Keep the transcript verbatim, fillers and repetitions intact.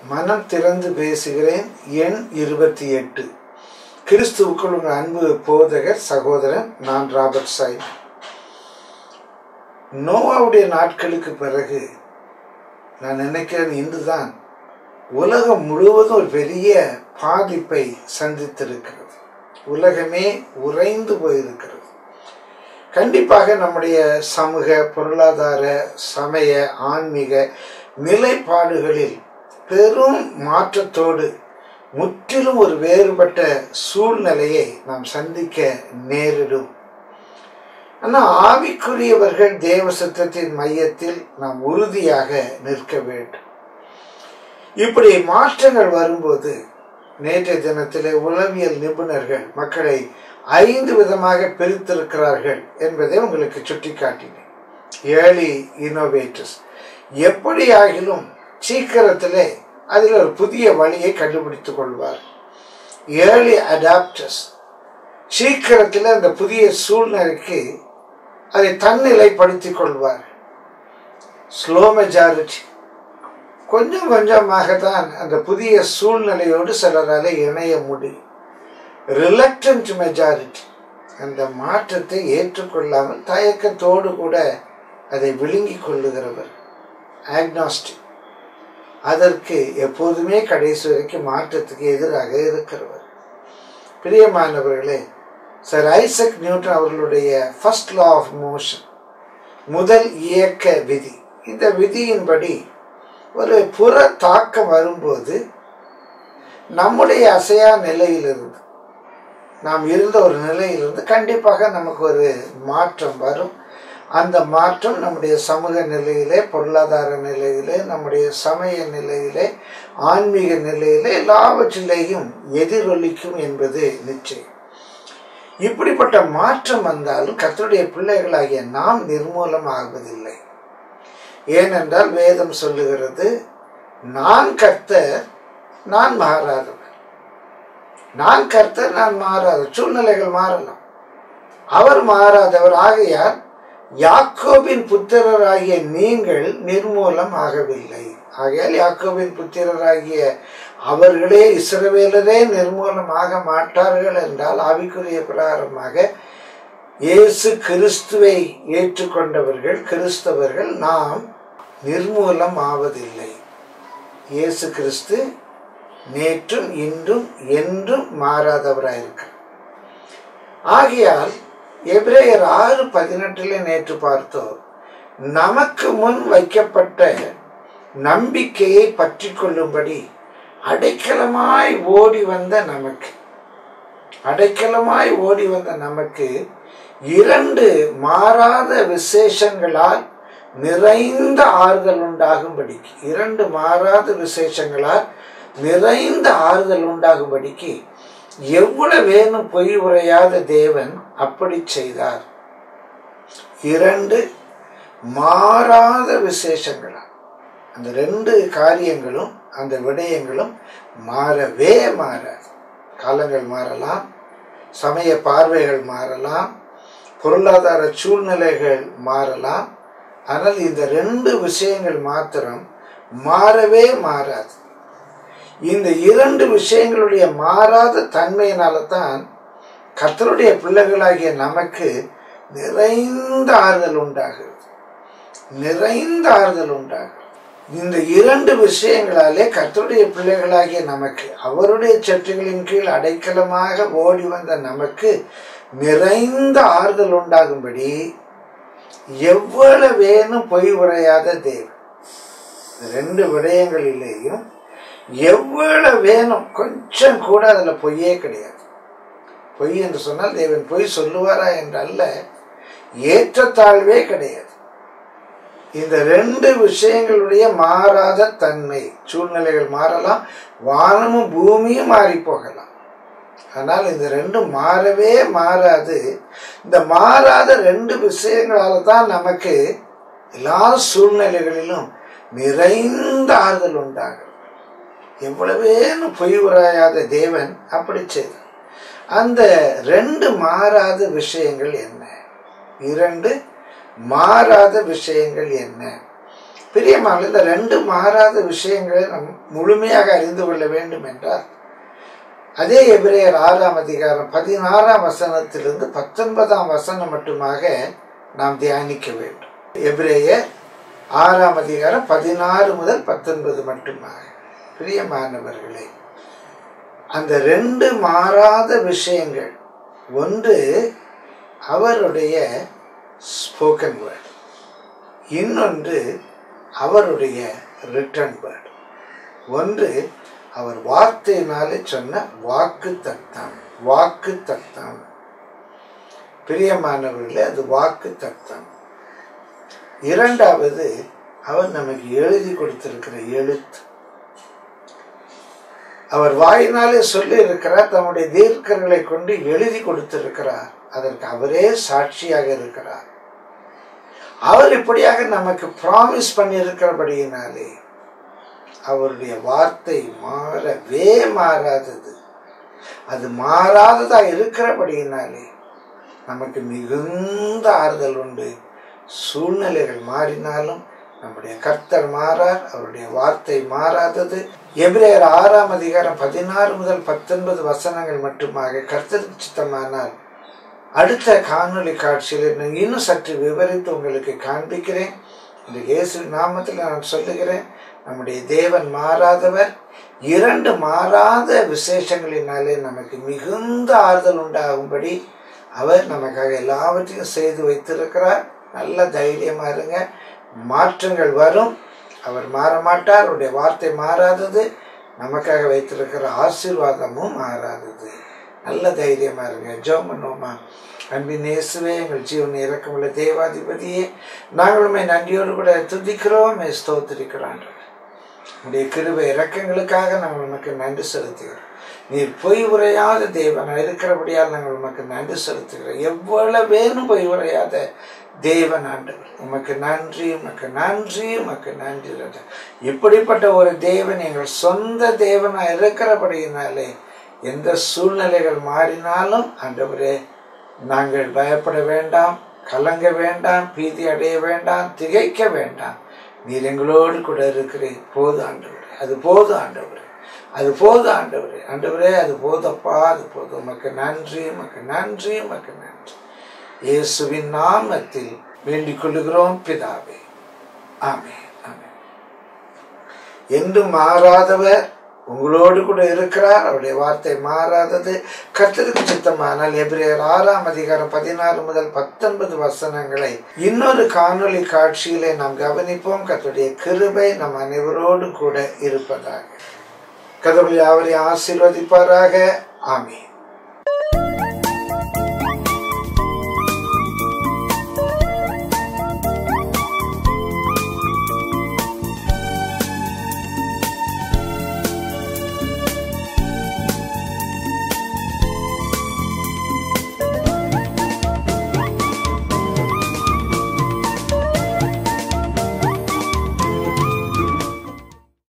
மனம் திறந்து பேசுகிறேன். எண் இருபத்தி எட்டு. கிறிஸ்துவுக்குள் உங்கள் அன்பு போதகர் சகோதரன் நான் ராபர்ட் சைமன். நோவாவுடைய நாட்களுக்கு பிறகு நான் நினைக்கிறேன் இன்றுதான் உலகம் முழுவதும் ஒரு பெரிய பாதிப்பை சந்தித்திருக்கிறது. உலகமே உறைந்து போயிருக்கிறது. கண்டிப்பாக நம்முடைய சமூக, பொருளாதார, சமய, ஆன்மீக நிலைப்பாடுகளில் பெரும் மாற்றத்தோடு முற்றிலும் ஒரு வேறுபட்ட சூழ்நிலையை நாம் சந்திக்க நேரிடும். ஆனால் ஆவிக்குரியவர்கள் தேவ சத்தத்தின் மையத்தில் நாம் உறுதியாக நிற்க வேண்டும். இப்படி மாற்றங்கள் வரும்போது நேற்றைய தினத்திலே உளவியல் நிபுணர்கள் மக்களை ஐந்து விதமாக பிரித்திருக்கிறார்கள் என்பதை உங்களுக்கு சுட்டிக்காட்டினேன். ஏர்லி இன்னோவேட்டர்ஸ் எப்படி ஆகிலும் சீக்கிரத்திலே அதில் ஒரு புதிய வழியை கண்டுபிடித்துக் கொள்வார். ஏர்லி அடாப்டர்ஸ் சீக்கிரத்தில் அந்த புதிய சூழ்நிலைக்கு அதை தன்னிலைப்படுத்திக் கொள்வார். ஸ்லோ மெஜாரிட்டி கொஞ்சம் கொஞ்சமாகத்தான் அந்த புதிய சூழ்நிலையோடு சிலரால் இணைய முடியும். ரிலக்டன்ட் மெஜாரிட்டி அந்த மாற்றத்தை ஏற்றுக்கொள்ளாமல் தயக்கத்தோடு கூட அதை விழுங்கி கொள்ளுகிறவர். ஆக்னாஸ்டிக் அதற்கு எப்போதுமே கடைசி வரைக்கும் மாற்றத்துக்கு எதிராக இருக்கிறவர். பிரியமானவர்களே, சர் ஐசக் நியூட்டன் அவர்களுடைய ஃபர்ஸ்ட் லா ஆஃப் மோஷன், முதல் இயக்க விதி, இந்த விதியின்படி ஒரு புற தாக்கம் வரும்போது நம்முடைய அசையா நிலையிலிருந்து, நாம் இருந்த ஒரு நிலையிலிருந்து கண்டிப்பாக நமக்கு ஒரு மாற்றம் வரும். அந்த மாற்றம் நம்முடைய சமூக நிலையிலே, பொருளாதார நிலையிலே, நம்முடைய சமய நிலையிலே, ஆன்மீக நிலையிலே எல்லாவற்றிலேயும் எதிரொலிக்கும் என்பது நிச்சயம். இப்படிப்பட்ட மாற்றம் வந்தாலும் கர்த்தருடைய பிள்ளைகளாகிய நாம் நிர்மூலம் ஆகுவதில்லை. ஏனென்றால் வேதம் சொல்லுகிறது, நான் கர்த்தர், நான் மாறாதவர். நான் கர்த்தர், நான் மாறாதவர். சூழ்நிலைகள் மாறலாம், அவர் மாறாதவர். ஆகையால் யாக்கோபின் புத்திரராகிய நீங்கள் நிர்மூலம் ஆகவில்லை. ஆகையால் யாக்கோபின் புத்திரராகிய அவர்களே, இஸ்ரவேலரே நிர்மூலம் ஆக மாட்டார்கள் என்றால் ஆவிக்குரிய பிரகாரமாக இயேசு கிறிஸ்துவை ஏற்றுக்கொண்டவர்கள், கிறிஸ்தவர்கள், நாம் நிர்மூலம் ஆவதில்லை. இயேசு கிறிஸ்து நேற்றும் இன்றும் என்றும் மாறாதவராயிருக்கிறார். ஆகையால் எபிரேயர் ஆறு பதினெட்டுல நேற்று பார்த்தோம், நமக்கு முன் வைக்கப்பட்ட நம்பிக்கையை பற்றி கொள்ளும்படி அடைக்கலமாய் ஓடி வந்த நமக்கு அடைக்கலமாய் ஓடி வந்த நமக்கு இரண்டு மாறாத விசேஷங்களால் நிறைந்த ஆறுதல் உண்டாகும்படிக்கு இரண்டு மாறாத விசேஷங்களால் நிறைந்த ஆறுதல் உண்டாகும்படிக்கு எவ்வளவு வேணும் பொய் உரையாத தேவன் அப்படி செய்தார். இரண்டு மாறாத விசேஷங்களால் அந்த ரெண்டு காரியங்களும், அந்த விடயங்களும் மாறவே மாறாது. காலங்கள் மாறலாம், சமய பார்வைகள் மாறலாம், பொருளாதார சூழ்நிலைகள் மாறலாம். ஆனால் இந்த ரெண்டு விஷயங்கள் மாத்திரம் மாறவே மாறாது. இந்த இரண்டு விஷயங்களுடைய மாறாத தன்மையினால தான் கர்த்தருடைய பிள்ளைகளாகிய நமக்கு நிறைந்த ஆறுதல் உண்டாகிறது. நிறைந்த ஆறுதல் உண்டாகிறது. இந்த இரண்டு விஷயங்களாலே கர்த்தருடைய பிள்ளைகளாகிய நமக்கு, அவருடைய சற்றுகளின் கீழ் அடைக்கலமாக ஓடி வந்த நமக்கு நிறைந்த ஆறுதல் உண்டாகும்படி எவ்வளவு வேணும் பொய் உரையாத தேவன். ரெண்டு விடயங்களிலேயும் எவ்வளவு வேணும், கொஞ்சம் கூட அதுல பொய்யே கிடையாது. பொய் என்று சொன்னால் தேவன் பொய் சொல்லுவாரா என்று அல்ல, ஏற்றத்தாழ்வே கிடையாது. இந்த ரெண்டு விஷயங்களுடைய மாறாத தன்மை, சூழ்நிலைகள் மாறலாம், வானமும் பூமியும் மாறி போகலாம், ஆனால் இந்த ரெண்டும் மாறவே மாறாது. இந்த மாறாத ரெண்டு விஷயங்களால தான் நமக்கு எல்லா சூழ்நிலைகளிலும் நிறைந்த ஆறுதல் உண்டாகும். எவ்வளவேன்னு பொய் உரையாத தேவன் அப்படி செய்தார். அந்த ரெண்டு மாறாத விஷயங்கள் என்ன? இரண்டு மாறாத விஷயங்கள் என்ன? பிரியமான இந்த ரெண்டு மாறாத விஷயங்களை நாம் முழுமையாக அறிந்து கொள்ள வேண்டும் என்றால் அதே எபிரேயர் ஆறாம் அதிகாரம் பதினாறாம் வசனத்திலிருந்து பத்தொன்பதாம் வசனம் மட்டுமாக நாம் தியானிக்க வேண்டும். எபிரேயர் ஆறாம் அதிகாரம் பதினாறு முதல் பத்தொன்பது மட்டுமாக. பிரியமானவர்களே, அந்த ரெண்டு மாறாத விஷயங்கள், ஒன்று அவருடைய ஸ்போக்கன் வேர்ட், இன்னொன்று அவருடைய ரிட்டன் வேர்ட். ஒன்று அவர் வார்த்தையினாலே சொன்ன வாக்கு தத்தம். வாக்கு தத்தம் பிரியமானவர்களே, அது வாக்கு தத்தம். இரண்டாவது அவர் நமக்கு எழுதி கொடுத்திருக்கிற எழுத்து. அவர் வாயினாலே சொல்லி இருக்கிறார், தம்முடைய தீர்க்கங்களை கொண்டு எழுதி கொடுத்திருக்கிறார். அதற்கு அவரே சாட்சியாக இருக்கிறார். அவர் இப்படியாக நமக்கு ப்ராமிஸ் பண்ணியிருக்கிறபடியினாலே அவருடைய வார்த்தை மாறவே மாறாதது. அது மாறாததா இருக்கிறபடியினாலே நமக்கு மிகுந்த ஆறுதல் உண்டு. சூழ்நிலைகள் மாறினாலும் நம்முடைய கர்த்தர் மாறார், அவருடைய வார்த்தை மாறாதது. எபிரேயர் ஆறாம் அதிகாரம் பதினாறு முதல் பத்தொன்பது வசனங்கள் மட்டுமாக கர்த்தருக்கு சித்தமானால் அடுத்த காணொளி காட்சியில் நான் இன்னும் சற்று விவரித்து உங்களுக்கு காண்பிக்கிறேன். இந்த இயேசு நாமத்தில் நான் சொல்லுகிறேன், நம்முடைய தேவன் மாறாதவர். இரண்டு மாறாத விசேஷங்களினாலே நமக்கு மிகுந்த ஆறுதல் உண்டாகும்படி அவர் நமக்காக எல்லாவற்றையும் செய்து வைத்திருக்கிறார். நல்ல தைரியமா இருங்க. மாற்றங்கள் வரும். அவர் மாற மாட்டார். அவருடைய வார்த்தை மாறாதது. நமக்காக வைத்திருக்கிற ஆசீர்வாதமும் மாறாதது. நல்ல தைரியமா இருங்க. ஜெபம் பண்ணுவோமா? அன்பின் இயேசுவே, எங்கள் ஜீவன் இரக்கமுள்ள தேவாதிபதியே, நாங்களுமே நன்றியோடு கூட துதிக்கிறோம், ஸ்தோத்திரிக்கிறோம். உடைய கிருபை இரக்கங்களுக்காக நாங்கள் உமக்கு நன்றி செலுத்துகிறோம். நீர் பொய் உரையாத தேவனா இருக்கிறபடியால் நாங்கள் உமக்கு நன்றி செலுத்துகிறோம். எவ்வளவு வேணும் பொய் உரையாத தேவன் ஆண்டவர், உமக்கு நன்றி, உமக்கு நன்றி, உமக்கு நன்றி. இப்படிப்பட்ட ஒரு தேவன் எங்கள் சொந்த தேவனா இருக்கிறபடியினாலே எந்த சூழ்நிலைகள் மாறினாலும் ஆண்டவரே நாங்கள் பயப்பட வேண்டாம், கலங்க வேண்டாம், பீதி அடைய வேண்டாம், திகைக்க வேண்டாம். நீர் எங்களோடு கூட இருக்கிறேன். போது ஆண்டவரே, அது போது ஆண்டவரே, அது போது ஆண்டவரே, ஆண்டவரே அது போதப்பா, அது போதும். உமக்கு நன்றி, உமக்கு நன்றி, உமக்கு நன்றி. இயேசுவின் நாமத்தில் வேண்டிக் கொள்ளுகிறோம் பிதாவே. ஆமென், ஆமென். என்று மாறாதவர் உங்களோடு கூட இருக்கிறார். அவருடைய வார்த்தை மாறாதது. கர்த்தருக்கு சித்தமானால் எபிரேயர் ஆறாம் அதிகாரம் பதினாறு முதல் பத்தொன்பது வசனங்களை இன்னொரு காணொளி காட்சியிலே நாம் கவனிப்போம். கர்த்தருடைய கிருபை நம் அனைவரோடு கூட இருப்பதாக. கடவுள் யாவரை ஆசீர்வதிப்பாராக. ஆமென்.